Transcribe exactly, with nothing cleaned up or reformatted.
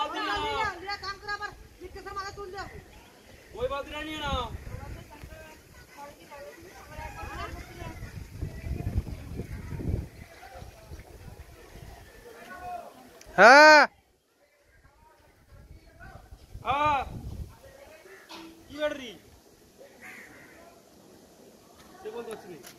बाल्टी लिया काम करा पर जिसके सामान तुल जा कोई बाल्टी नहीं है ना हाँ हाँ ये कर रही ये बोल दो